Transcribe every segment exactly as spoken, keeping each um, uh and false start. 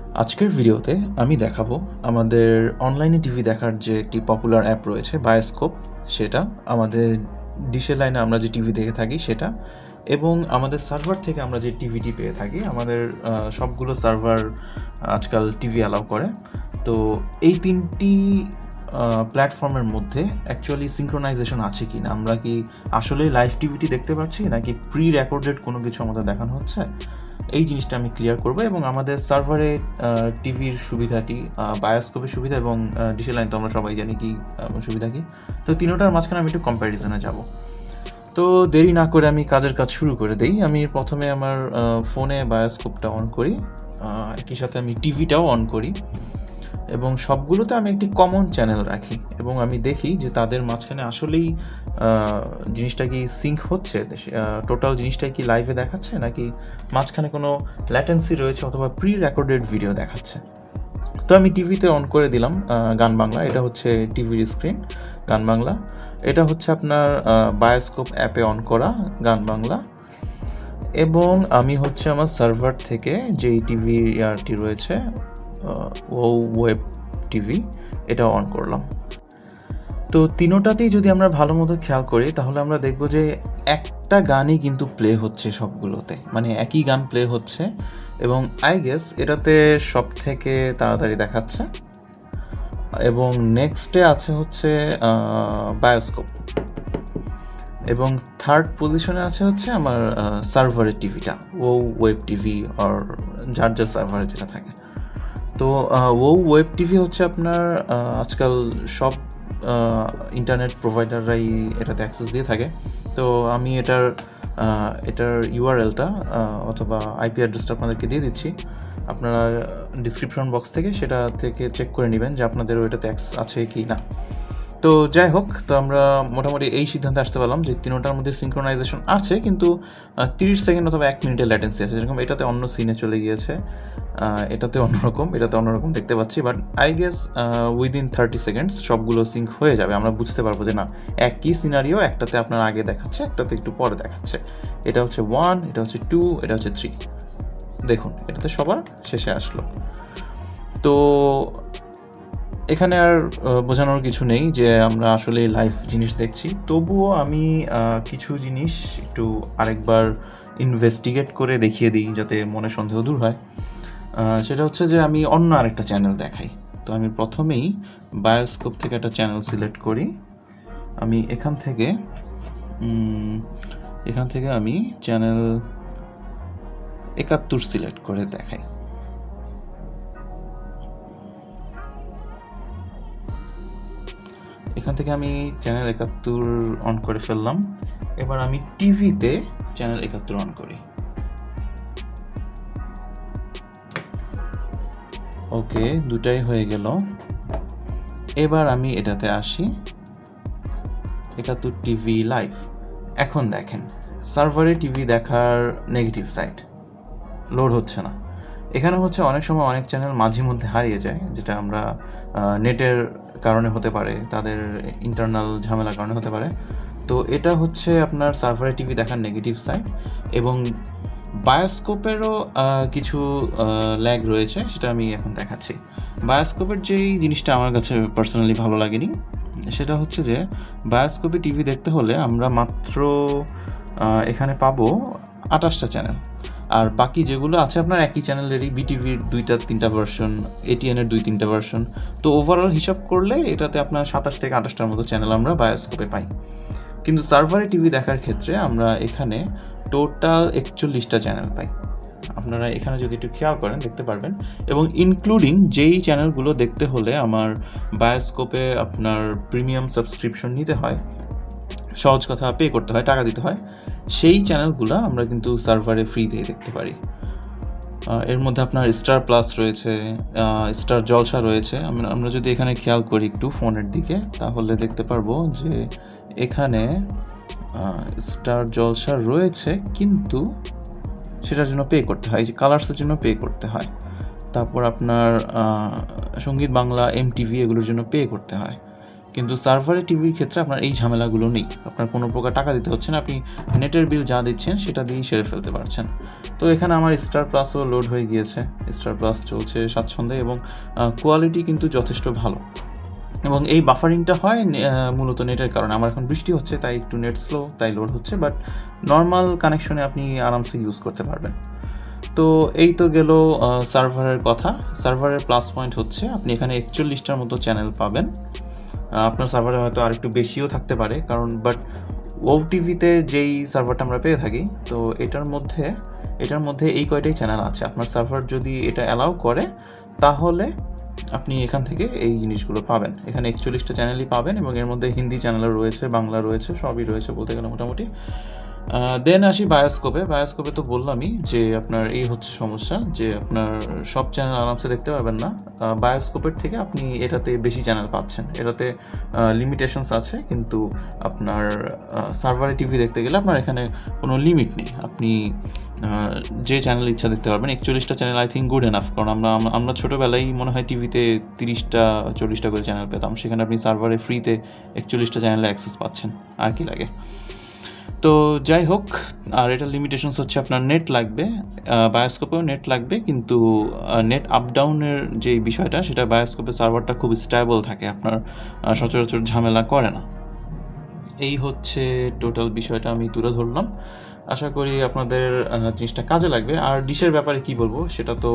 আজকের ভিডিওতে আমি দেখাবো আমাদের অনলাইনে টিভি দেখার যে একটি পপুলার অ্যাপ রয়েছে বায়োস্কোপ, সেটা আমাদের ডিশের লাইনে আমরা যে টিভি দেখে থাকি সেটা, এবং আমাদের সার্ভার থেকে আমরা যে টিভিটি পেয়ে থাকি। আমাদের সবগুলো সার্ভার আজকাল টিভি অ্যালাউ করে। তো এই তিনটি প্ল্যাটফর্মের মধ্যে অ্যাকচুয়ালি সিঙ্ক্রোনাইজেশন আছে কি না, আমরা কি আসলে লাইভ টিভিটি দেখতে পাচ্ছি নাকি প্রি রেকর্ডেড কোনো কিছু আমাদের দেখানো হচ্ছে, এই জিনিসটা আমি ক্লিয়ার করব। এবং আমাদের সার্ভারে টিভির সুবিধাটি, বায়োস্কোপের সুবিধা এবং ডিশের লাইন তো আমরা সবাই জানি কি সুবিধা কি। তো তিনোটার মাঝখানে আমি একটু কম্প্যারিজনে যাব। তো দেরি না করে আমি কাজের কাজ শুরু করে দিই। আমি প্রথমে আমার ফোনে বায়োস্কোপটা অন করি, একই সাথে আমি টিভিটাও অন করি এবং সবগুলোতে আমি একটি কমন চ্যানেল রাখি এবং আমি দেখি যে তাদের মাঝখানে আসলেই জিনিসটা কি সিঙ্ক হচ্ছে, টোটাল জিনিসটা কি লাইভে দেখাচ্ছে নাকি মাঝখানে কোনো ল্যাটেন্সি রয়েছে অথবা প্রি রেকর্ডেড ভিডিও দেখাচ্ছে। তো আমি টিভিতে অন করে দিলাম গান বাংলা, এটা হচ্ছে টিভির স্ক্রিন গান বাংলা। এটা হচ্ছে আপনার বায়োস্কোপ অ্যাপে অন করা গান বাংলা। এবং আমি হচ্ছে আমার সার্ভার থেকে যেই টিভি ইয়ারটি রয়েছে ও ওয়েব টিভি, এটা অন করলাম। তো তিনোটাতেই যদি আমরা ভালো মতো খেয়াল করি তাহলে আমরা দেখব যে একটা গানই কিন্তু প্লে হচ্ছে সবগুলোতে, মানে একই গান প্লে হচ্ছে। এবং আই গেস এটাতে সব থেকে তাড়াতাড়ি দেখাচ্ছে। এবং নেক্সটে আছে হচ্ছে বায়োস্কোপ এবং থার্ড পজিশনে আছে হচ্ছে আমার সার্ভারের টিভিটা, ও ওয়েব টিভি আর যার যার সার্ভারে যেটা থাকে। তো ও ওয়েব টিভি হচ্ছে আপনার আজকাল সব ইন্টারনেট প্রোভাইডাররাই এটাতে অ্যাক্সেস দিয়ে থাকে। তো আমি এটার এটার ইউআরএলটা অথবা আইপি অ্যাড্রেসটা আপনাদেরকে দিয়ে দিচ্ছি, আপনারা ডিসক্রিপশন বক্স থেকে সেটা থেকে চেক করে নেবেন যে আপনাদের ওইটাতে অ্যাক্সেস আছে কি না। তো যাই হোক, তো আমরা মোটামুটি এই সিদ্ধান্তে আসতে পারলাম যে তিনোটার মধ্যে সিঙ্ক্রোনাইজেশন আছে, কিন্তু তিরিশ সেকেন্ড অথবা এক মিনিটের ল্যাটেন্সি আছে। যেরকম এটাতে অন্য সিনে চলে গিয়েছে, এটাতে অন্যরকম, এটাতে অন্যরকম দেখতে পাচ্ছি। But I guess within thirty seconds সবগুলো সিঙ্ক হয়ে যাবে, আমরা বুঝতে পারবো যে না একই সিনারিও, একটাতে আপনার আগে দেখাচ্ছে একটাতে একটু পরে দেখাচ্ছে। এটা হচ্ছে ওয়ান, এটা হচ্ছে টু, এটা হচ্ছে থ্রি। দেখুন এটাতে সবার শেষে আসলো। তো এখানে আর বোঝানোর কিছু নেই যে আমরা আসলে লাইভ জিনিস দেখছি। তবুও আমি কিছু জিনিস একটু আরেকবার ইনভেস্টিগেট করে দেখিয়ে দিই যাতে মনে সন্দেহ দূর হয়। সেটা হচ্ছে যে আমি অন্য আরেকটা চ্যানেল দেখাই। তো আমি প্রথমেই বায়োস্কোপ থেকে একটা চ্যানেল সিলেক্ট করি। আমি এখান থেকে এখান থেকে আমি চ্যানেল একাত্তর সিলেক্ট করে দেখাই। এখান থেকে আমি চ্যানেল একাত্তর অন করে ফেললাম। এবার আমি টিভিতে চ্যানেল একাত্তর অন করি। ওকে, দুটাই হয়ে গেল। এবার আমি এটাতে আসি, একাত্তর টিভি লাইভ। এখন দেখেন সার্ভারে টিভি দেখার নেগেটিভ সাইড, লোড হচ্ছে না। এখানে হচ্ছে অনেক সময় অনেক চ্যানেল মাঝে মধ্যে হারিয়ে যায়, যেটা আমরা নেটের কারণে হতে পারে, তাদের ইন্টারনাল ঝামেলার কারণে হতে পারে। তো এটা হচ্ছে আপনার সার্ভারে টিভি দেখার নেগেটিভ সাইড। এবং বায়োস্কোপেরও কিছু ল্যাগ রয়েছে, সেটা আমি এখন দেখাচ্ছি। বায়োস্কোপের যেই জিনিসটা আমার কাছে পার্সোনালি ভালো লাগেনি সেটা হচ্ছে যে বায়োস্কোপে টিভি দেখতে হলে আমরা মাত্র এখানে পাবো আঠাশটা চ্যানেল, আর বাকি যেগুলো আছে আপনার একই চ্যানেলেরই, বিটিভির দুইটা তিনটা ভার্সন, এটিএনের দুই তিনটা ভার্সন। তো ওভারঅল হিসাব করলে এটাতে আপনার সাতাশ থেকে আঠাশটার মতো চ্যানেল আমরা বায়োস্কোপে পাই। কিন্তু সার্ভারে টিভি দেখার ক্ষেত্রে আমরা এখানে টোটাল একচল্লিশটা চ্যানেল পাই। আপনারা এখানে যদি একটু খেয়াল করেন দেখতে পারবেন। এবং ইনক্লুডিং যেই চ্যানেলগুলো দেখতে হলে আমার বায়োস্কোপে আপনার প্রিমিয়াম সাবস্ক্রিপশন নিতে হয়, সহজ কথা পে করতে হয়, টাকা দিতে হয়, সেই চ্যানেলগুলো আমরা কিন্তু সার্ভারে ফ্রি দিয়ে দেখতে পারি। এর মধ্যে আপনার স্টার প্লাস রয়েছে, স্টার জলসা রয়েছে। আমরা যদি এখানে খেয়াল করি একটু ফোনের দিকে তাহলে দেখতে পারবো যে এখানে স্টার জলসা রয়েছে, কিন্তু সেটার জন্য পে করতে হয়, যে কালার্সের জন্য পে করতে হয়। তারপর আপনার সঙ্গীত বাংলা, এমটিভি, এগুলোর জন্য পে করতে হয়। কিন্তু সার্ভারে টিভির ক্ষেত্রে আপনার এই ঝামেলাগুলো নেই, আপনার কোনো প্রকার টাকা দিতে হচ্ছে না, আপনি নেটের বিল যা দিচ্ছেন সেটা দিয়েই সেরে ফেলতে পারছেন। তো এখানে আমার স্টার প্লাসও লোড হয়ে গিয়েছে, স্টার প্লাস চলছে স্বাচ্ছন্দ্যে এবং কোয়ালিটি কিন্তু যথেষ্ট ভালো। এবং এই বাফারিংটা হয় মূলত নেটের কারণে, আমার এখন বৃষ্টি হচ্ছে তাই একটু নেট স্লো, তাই লোড হচ্ছে, বাট নর্মাল কানেকশনে আপনি আরামসে ইউজ করতে পারবেন। তো এই তো গেল সার্ভারের কথা। সার্ভারের প্লাস পয়েন্ট হচ্ছে আপনি এখানে একচল্লিশটার মতো চ্যানেল পাবেন, আপনার সার্ভারে হয়তো আরেকটু বেশিও থাকতে পারে, কারণ বাট ও টিভিতে যেই সার্ভারটা আমরা পেয়ে থাকি, তো এটার মধ্যে এটার মধ্যে এই কয়টাই চ্যানেল আছে। আপনার সার্ভার যদি এটা অ্যালাউ করে তাহলে আপনি এখান থেকে এই জিনিসগুলো পাবেন। এখানে একচল্লিশটা চ্যানেলই পাবেন এবং এর মধ্যে হিন্দি চ্যানেলও রয়েছে, বাংলা রয়েছে, সবই রয়েছে বলতে গেলে মোটামুটি। দেন আসি বায়োস্কোপে। বায়োস্কোপে তো বললামই যে আপনার এই হচ্ছে সমস্যা যে আপনার সব চ্যানেল আরামসে দেখতে পাবেন না। বায়োস্কোপের থেকে আপনি এটাতে বেশি চ্যানেল পাচ্ছেন, এটাতে লিমিটেশনস আছে, কিন্তু আপনার সার্ভারে টিভি দেখতে গেলে আপনার এখানে কোনো লিমিট নেই, আপনি যে চ্যানেল ইচ্ছা দেখতে পারবেন। একচল্লিশটা channel I think good enough, কারণ আমরা আমরা ছোটোবেলায় মনে হয় টিভিতে তিরিশটা চল্লিশটা করে চ্যানেল পেতাম, সেখানে আপনি সার্ভারে ফ্রিতে একচল্লিশটা চ্যানেলে অ্যাক্সেস পাচ্ছেন, আর কি লাগে। তো যাই হোক, আর এটার লিমিটেশনস হচ্ছে আপনার নেট লাগবে, বায়োস্কোপেও নেট লাগবে, কিন্তু নেট আপ ডাউনের যে বিষয়টা সেটা বায়োস্কোপের সার্ভারটা খুব স্টেবল থাকে, আপনার সচরাচর ঝামেলা করে না। এই হচ্ছে টোটাল বিষয়টা আমি তুলে ধরলাম, আশা করি আপনাদের জিনিসটা কাজে লাগবে। আর ডিশের ব্যাপারে কি বলবো সেটা তো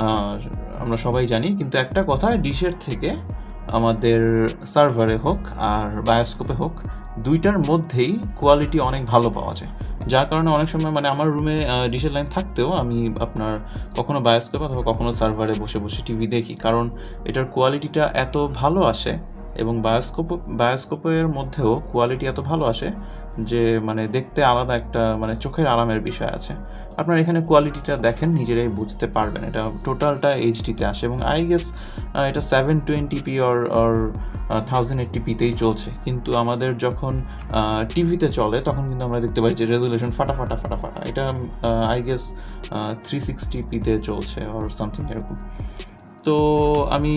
আমরা সবাই জানি, কিন্তু একটা কথা, ডিশের থেকে আমাদের সার্ভারে হোক আর বায়োস্কোপে হোক, দুইটার মধ্যেই কোয়ালিটি অনেক ভালো পাওয়া যায়, যার কারণে অনেক সময় মানে আমার রুমে ডিশের লাইন থাকতেও আমি আপনার কখনো বায়োস্কোপে অথবা কখনো সার্ভারে বসে বসে টিভি দেখি, কারণ এটার কোয়ালিটিটা এত ভালো আসে এবং বায়োস্কোপ বায়োস্কোপের মধ্যেও কোয়ালিটি এত ভালো আসে যে মানে দেখতে আলাদা একটা মানে চোখের আরামের বিষয় আছে। আপনারা এখানে কোয়ালিটিটা দেখেন, নিজেরাই বুঝতে পারবেন, এটা টোটালটা এইচডিতে আসে এবং আই গেস এটা seven twenty p or or thousand eighty পিতেই চলছে, কিন্তু আমাদের যখন টিভিতে চলে তখন কিন্তু আমরা দেখতে পাই যে রেজুলেশন ফাটা ফাটা ফাটা ফাটা এটা আই গেস থ্রি সিক্সটি পিতে চলছে অর সামথিং এরকম। তো আমি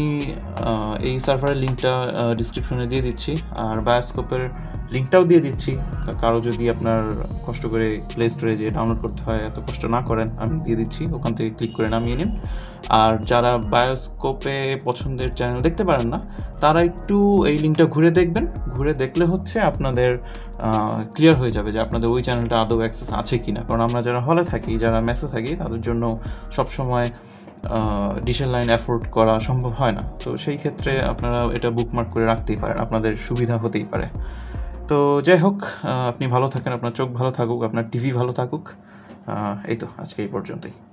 এই সার্ভারের লিঙ্কটা ডিসক্রিপশনে দিয়ে দিচ্ছি, আর বায়োস্কোপের লিঙ্কটাও দিয়ে দিচ্ছি, কারো যদি আপনার কষ্ট করে প্লে স্টোরে যে ডাউনলোড করতে হয় এত কষ্ট না করেন, আমি দিয়ে দিচ্ছি, ওখান থেকে ক্লিক করে নামিয়ে নিন। আর যারা বায়োস্কোপে পছন্দের চ্যানেল দেখতে পারেন না, তারা একটু এই লিঙ্কটা ঘুরে দেখবেন, ঘুরে দেখলে হচ্ছে আপনাদের ক্লিয়ার হয়ে যাবে যে আপনাদের ওই চ্যানেলটা আদৌ অ্যাক্সেস আছে কি না, কারণ আমরা যারা হলে থাকি, যারা মেসে থাকি, তাদের জন্য সবসময় ডিশের লাইন অ্যাফোর্ড করা সম্ভব হয় না। তো সেই ক্ষেত্রে আপনারা এটা বুকমার্ক করে রাখতেই পারেন, আপনাদের সুবিধা হতেই পারে। তো যাই হোক, আপনি ভালো থাকেন, আপনার চোখ ভালো থাকুক, আপনার টিভি ভালো থাকুক। এই তো আজকে এই পর্যন্তই।